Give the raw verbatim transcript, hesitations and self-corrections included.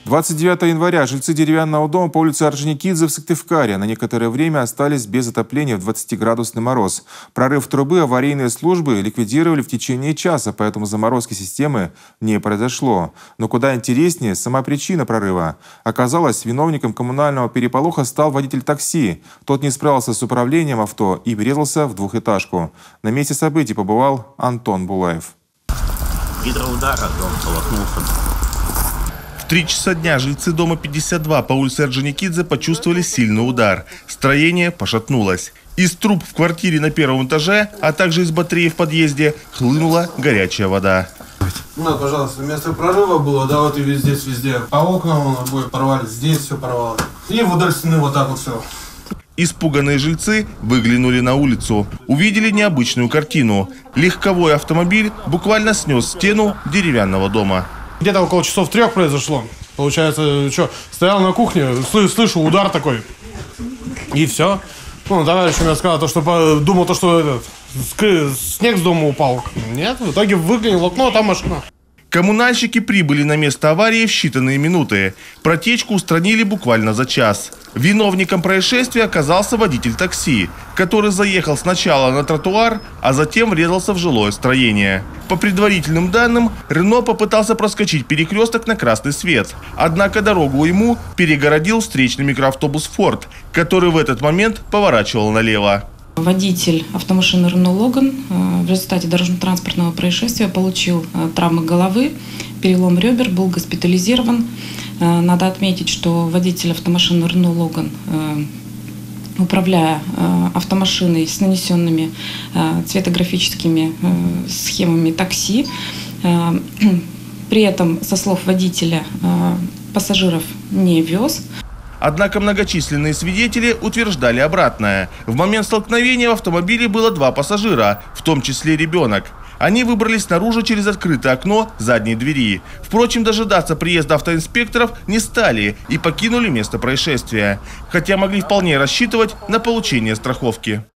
двадцать девятого января жильцы деревянного дома по улице Орджоникидзе в Сыктывкаре на некоторое время остались без отопления в двадцатиградусный мороз. Прорыв трубы аварийные службы ликвидировали в течение часа, поэтому заморозки системы не произошло. Но куда интереснее сама причина прорыва. Оказалось, виновником коммунального переполоха стал водитель такси. Тот не справился с управлением авто и врезался в двухэтажку. На месте событий побывал Антон Булаев. Гидроудара, дом полохнулся. В три часа дня жильцы дома пятьдесят два по улице Орджоникидзе почувствовали сильный удар. Строение пошатнулось. Из труб в квартире на первом этаже, а также из батареи в подъезде хлынула горячая вода. Ну, пожалуйста, место прорыва было, да, вот и везде, везде. По окнам обои порвали, здесь все порвало. И вдоль стены вот так вот все. Испуганные жильцы выглянули на улицу. Увидели необычную картину. Легковой автомобиль буквально снес стену деревянного дома. Где-то около часов трех произошло. Получается, что, стоял на кухне, слышу удар такой. И все. Ну, товарищ мне сказал, то, что думал, то, что этот, снег с дома упал. Нет, в итоге выглянул в окно, а там машина. Коммунальщики прибыли на место аварии в считанные минуты. Протечку устранили буквально за час. Виновником происшествия оказался водитель такси, который заехал сначала на тротуар, а затем врезался в жилое строение. По предварительным данным, Рено попытался проскочить перекресток на красный свет. Однако дорогу ему перегородил встречный микроавтобус «Форд», который в этот момент поворачивал налево. Водитель автомашины Рено Логан в результате дорожно-транспортного происшествия получил травмы головы, перелом ребер, был госпитализирован. Надо отметить, что водитель автомашины Рено Логан, управляя автомашиной с нанесенными цветографическими схемами такси, при этом, со слов водителя, пассажиров не вез. Однако многочисленные свидетели утверждали обратное. В момент столкновения в автомобиле было два пассажира, в том числе ребенок. Они выбрались наружу через открытое окно задней двери. Впрочем, дожидаться приезда автоинспекторов не стали и покинули место происшествия, хотя могли вполне рассчитывать на получение страховки.